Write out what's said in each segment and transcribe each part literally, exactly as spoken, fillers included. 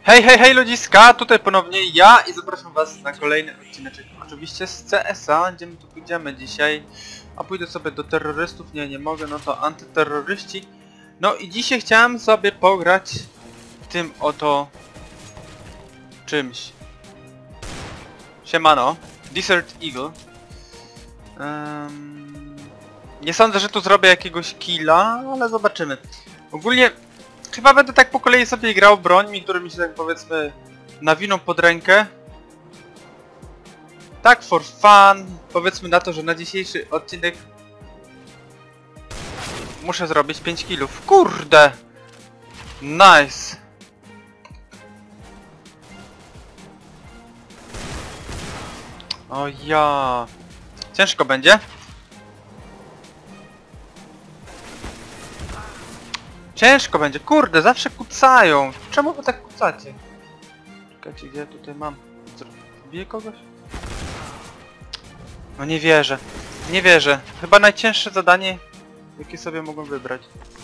Hej, hej, hej ludziska, tutaj ponownie ja i zapraszam was na kolejny odcinek, oczywiście z C S a, gdzie my tu pójdziemy dzisiaj. A pójdę sobie do terrorystów, nie, nie mogę, no to antyterroryści. No i dzisiaj chciałem sobie pograć tym oto czymś. Siemano, Desert Eagle. Um, nie sądzę, że tu zrobię jakiegoś killa, ale zobaczymy. Ogólnie chyba będę tak po kolei sobie grał brońmi, które mi się tak powiedzmy nawiną pod rękę. Tak for fun. Powiedzmy na to, że na dzisiejszy odcinek muszę zrobić pięć killów. Kurde! Nice! O ja! Ciężko będzie. Ciężko będzie, kurde, zawsze kucają. Czemu wy tak kucacie? Czekajcie, gdzie ja tutaj mam? Biję kogoś? No nie wierzę. Nie wierzę. Chyba najcięższe zadanie, jakie sobie mogłem wybrać.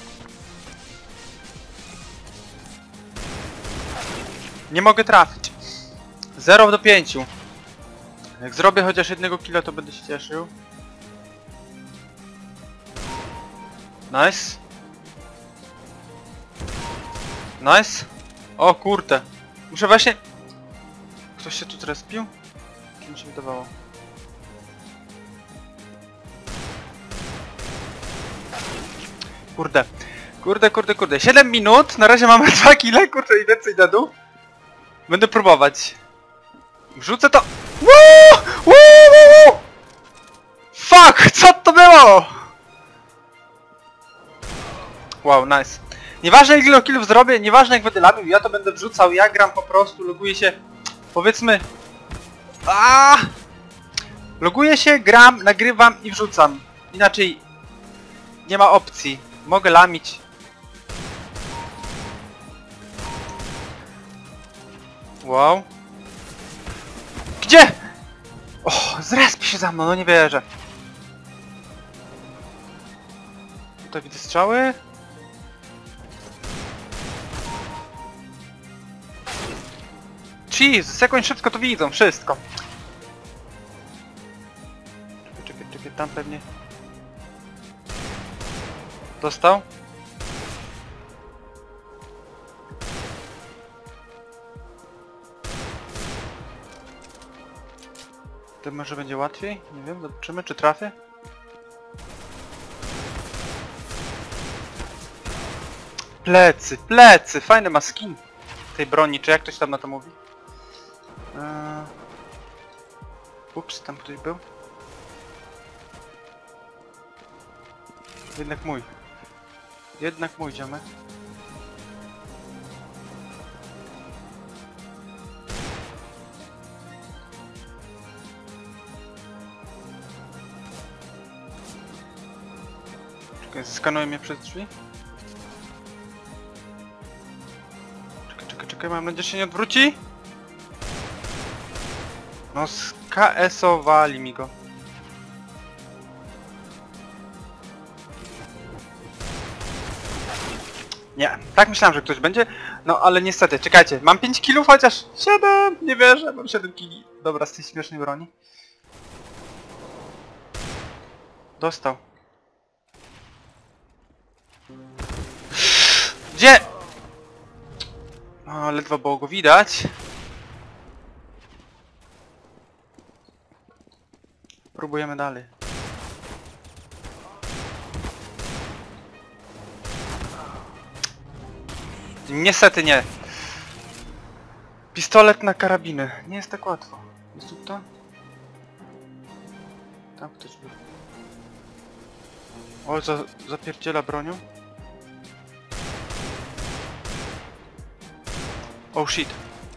Nie mogę trafić. zero do pięciu. Jak zrobię chociaż jednego killa, to będę się cieszył. Nice. Nice. O kurde. Muszę właśnie... Ktoś się tu zrespił? Co mi się wydawało? Kurde. Kurde, kurde, kurde. siedem minut. Na razie mamy dwa kile, kurde, i więcej na dół. Będę próbować. Wrzucę to... Woo! Woo! Woo! Fuck! Co to było? Wow, nice. Nieważne ile killów zrobię, nieważne jak będę lamił, ja to będę wrzucał, ja gram po prostu, loguję się, powiedzmy... Aaaa! Loguję się, gram, nagrywam i wrzucam. Inaczej nie ma opcji. Mogę lamić. Wow. Gdzie? O, zrespi się za mną, no nie wierzę. Tutaj widzę strzały. Jeez, sekund szybko to widzą, wszystko. Czekaj, czekaj, czekaj, tam pewnie. Dostał? To może będzie łatwiej? Nie wiem, zobaczymy czy trafię. Plecy, plecy, fajny ma skin tej broni, czy jak ktoś tam na to mówi? Eee... Ups, tam ktoś był. Jednak mój. Jednak mój ziomek. Czekaj, skanuję mnie przez drzwi. Czekaj, czekaj, czekaj, mam nadzieję, że się nie odwróci. No skasowali mi go. Nie, tak myślałem, że ktoś będzie. No ale niestety, czekajcie, mam pięć killów chociaż siedem, nie wierzę, mam siedem killi. Dobra, z tej śmiesznej broni. Dostał. Gdzie? O, ledwo było go widać. Próbujemy dalej. Niestety nie. Pistolet na karabiny. Nie jest tak łatwo. Jest tu kto? Tam ktoś był. O, za, zapierdziela bronią. Oh shit.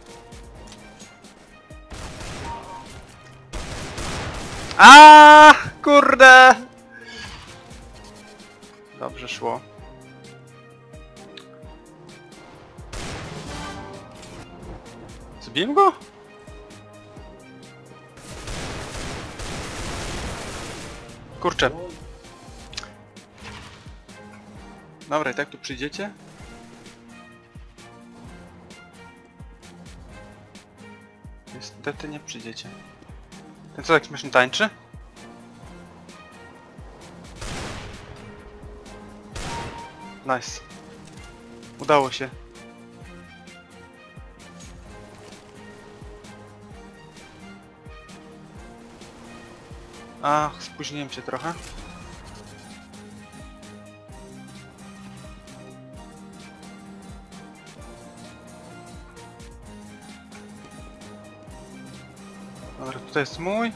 A, kurde! Dobrze szło. Zbiłem go? Kurczę. Dobra, i tak tu przyjdziecie? niestety nie przyjdziecie. Ten co tak śmiesznie tańczy? Nice. Udało się. Ach, spóźniłem się trochę. Dobra, tutaj jest mój.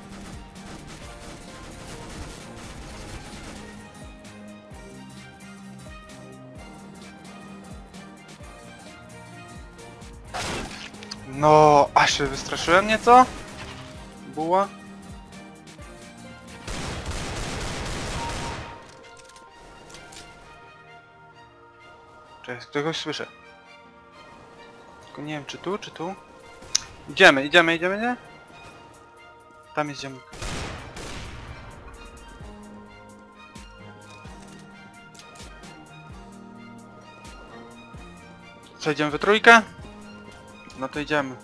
No, aż się wystraszyłem nieco. Buła. Cześć, kogoś słyszę. Tylko nie wiem czy tu, czy tu. Idziemy, idziemy, idziemy, nie? Tam jest ziemnik. Co, idziemy we trójkę? No to idziemy.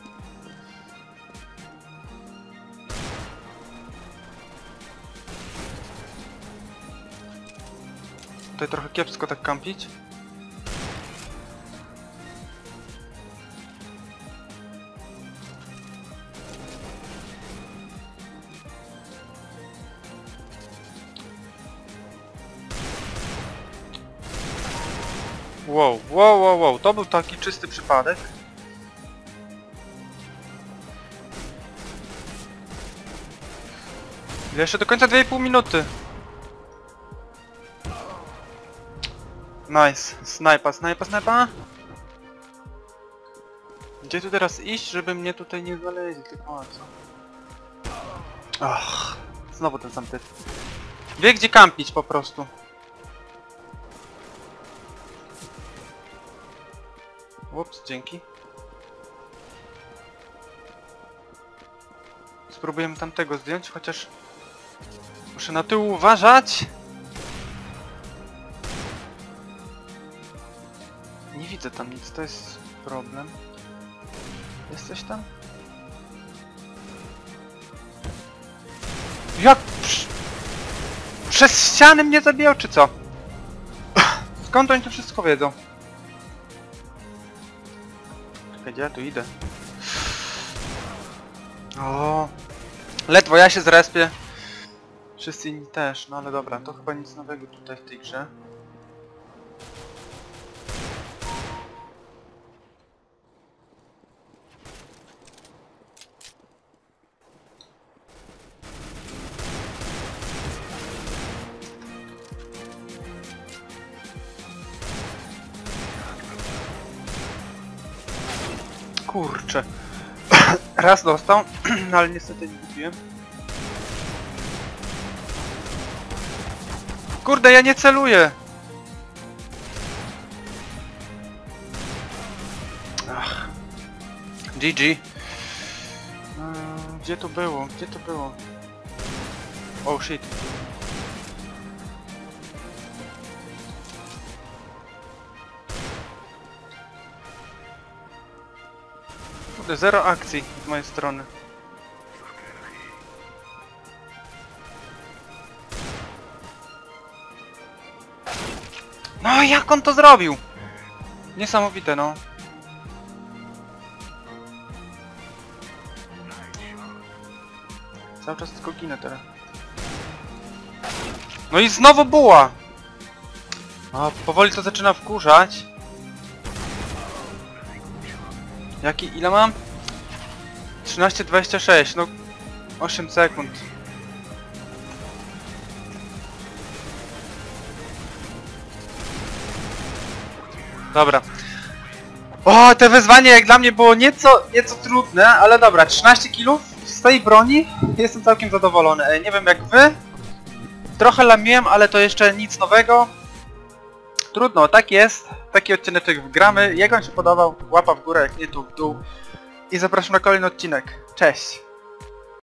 Tutaj trochę kiepsko tak kampić. Wow, wow, wow, wow, to był taki czysty przypadek. Jeszcze do końca dwie i pół minuty. Nice, snajpa, snajpa, snajpa. Gdzie tu teraz iść, żeby mnie tutaj nie znaleźli, tylko co? Ach, znowu ten sam typ. Wie gdzie kampić po prostu. Ups, dzięki. Spróbujemy tamtego zdjąć, chociaż muszę na tył uważać. Nie widzę tam nic, to jest problem. Jesteś tam? Jak? Przez ściany mnie zabijał, czy co? Skąd oni to wszystko wiedzą? Czekaj, gdzie ja tu idę? O, ledwo ja się zrespię. Wszyscy inni też, no ale dobra, to chyba nic nowego tutaj w tej grze. Kurczę. Raz dostał, ale niestety nie kupiłem. Kurde, ja nie celuję! Ach. G G. Hmm, gdzie to było? Gdzie to było? Oh shit. Kurde, zero akcji z mojej strony. No jak on to zrobił? Niesamowite, no. Cały czas tylko ginę teraz. No i znowu buła! A powoli to zaczyna wkurzać. Jaki, ile mam? trzynaście dwadzieścia sześć, no osiem sekund. Dobra. O, te wyzwanie jak dla mnie było nieco, nieco trudne, ale dobra, trzynaście kilów z tej broni, jestem całkiem zadowolony. Nie wiem jak wy, trochę lamiłem, ale to jeszcze nic nowego. Trudno, tak jest, taki odcineczek wgramy, jak wam się podobał, łapa w górę, jak nie tu w dół. I zapraszam na kolejny odcinek, cześć!